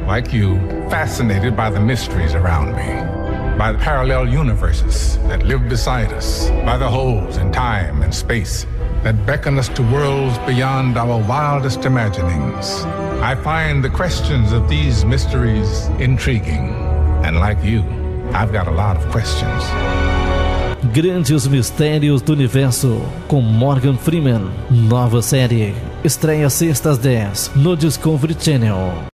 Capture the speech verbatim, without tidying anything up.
like you, fascinated by the mysteries around me, by the parallel universes that live beside us, by the holes in time and space that beckon us to worlds beyond our wildest imaginings. I find the questions of these mysteries intriguing, and like you, I've got a lot of questions. Grandes Mistérios do Universo, com Morgan Freeman. Nova série. Estreia sexta às dez no Discovery Channel.